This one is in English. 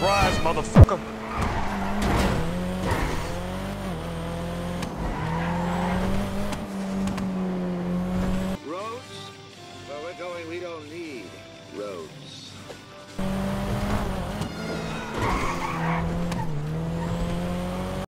Surprise, motherfucker. Roads? Where we're going, we don't need roads.